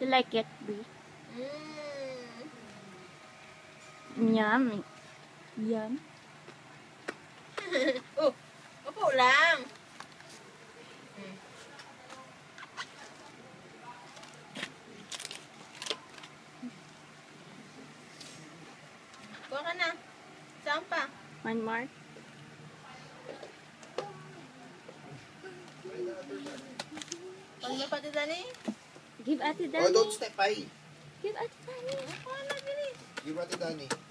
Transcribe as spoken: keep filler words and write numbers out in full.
You like it, Bree? Mm. Yum. Yum. Oh, opo lang. Hmm. Kuha ka na. Saan pa? One more. Pag mo pati dali. Give Ate Oh, Dani. don't step, ay. Give Ate Dani. Kuha na, bilis. Give Ate Dani.